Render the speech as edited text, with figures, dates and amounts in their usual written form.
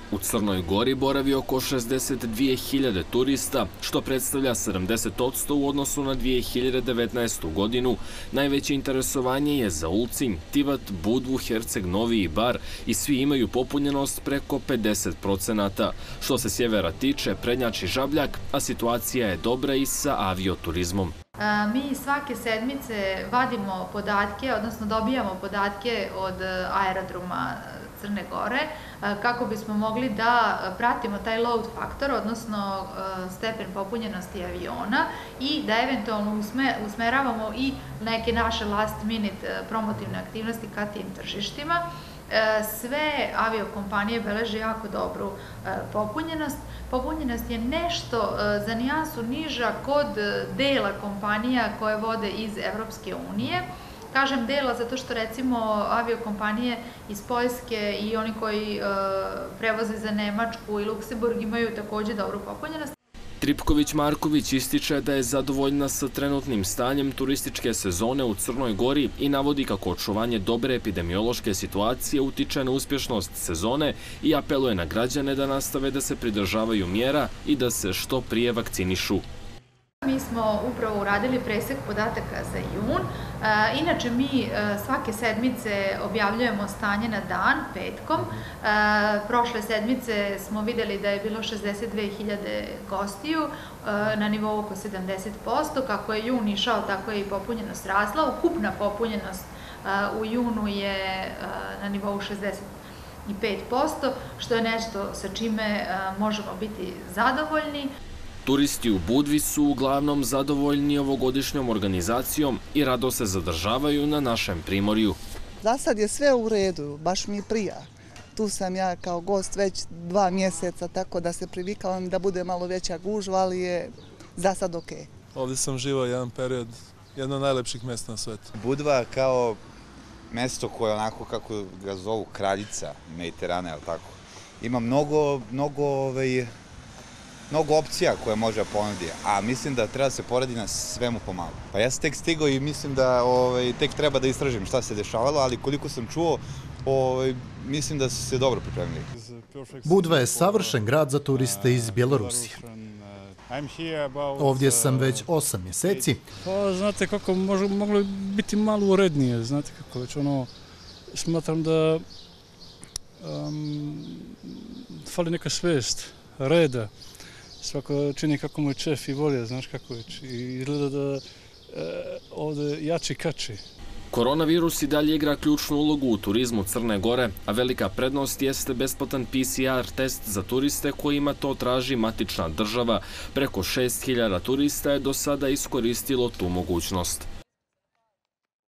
U Crnoj Gori boravi oko 62.000 turista, što predstavlja 70% u odnosu na 2019. godinu. Najveće interesovanje je za Ulcinj, Tivat, Budvu, Herceg Novi i Bar i svi imaju popunjenost preko 50%. Što se sjevera tiče, prednjači Žabljak, a situacija je dobra i sa avioturizmom. Mi svake sedmice vadimo podatke, odnosno dobijamo podatke od aerodroma Crne Gore kako bismo mogli da pratimo taj load faktor, odnosno stepen popunjenosti aviona i da eventualno usmeravamo i neke naše last minute promotivne aktivnosti ka tim tržištima. Sve aviokompanije beleže jako dobru popunjenost. Popunjenost je nešto za nijansu niža kod dela kompanija koje vode iz Evropske unije. Kažem dela zato što recimo aviokompanije iz Poljske i oni koji prevoze za Nemačku i Luksemburg imaju takođe dobru popunjenost. Tripković-Marković ističe da je zadovoljna sa trenutnim stanjem turističke sezone u Crnoj Gori i navodi kako očuvanje dobre epidemiološke situacije utiče na uspješnost sezone i apeluje na građane da nastave da se pridržavaju mjera i da se što prije vakcinišu. Mi smo upravo uradili presek podataka za jun. Inače, mi svake sedmice objavljujemo stanje na dan, petkom. Prošle sedmice smo vidjeli da je bilo 62.000 gostiju na nivou oko 70%. Kako je jun išao, tako je i popunjenost rasla. Ukupna popunjenost u junu je na nivou 65%, što je nešto sa čime možemo biti zadovoljni. Turisti u Budvi su uglavnom zadovoljni ovogodišnjom organizacijom i rado se zadržavaju na našem primorju. Za sad je sve u redu, baš mi prija. Tu sam ja kao gost već 2 mjeseca, tako da se privikavam da bude malo veća gužva, ali je za sad okej. Ovdje sam živao jedan period, jedno od najlepših mjesta na svijetu. Budva kao mjesto koje onako kako ga zovu kraljica Mediterana, ali tako. Ima mnogo opcija koje može ponuditi, a mislim da treba se poradi na svemu pomalo. Pa ja sam tek stigao i mislim da tek treba da istražim šta se dešavalo, ali koliko sam čuo, mislim da su se dobro pripremili. Budva je savršen grad za turiste iz Bjelorusije. Ovdje sam već 8 mjeseci. Pa znate kako, moglo biti malo urednije, znate kako, već smatram da fali neka svijest, reda. Svako čini kako mu je čef i volje, znaš kako je. I izgleda da ovdje jači kači. Koronavirus i dalje igra ključnu ulogu u turizmu Crne Gore, a velika prednost jeste besplatan PCR test za turiste kojima to traži matična država. Preko 6.000 turista je do sada iskoristilo tu mogućnost.